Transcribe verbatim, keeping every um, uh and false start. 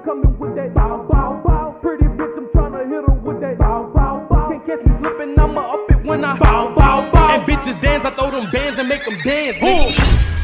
coming with that bow, bow, bow. Pretty bitch, I'm tryna hit her with that bow, bow, bow. Can't catch me slipping, I'ma up it when I bow, bow, bow. And bitches dance, I throw them bands and make them dance, nigga.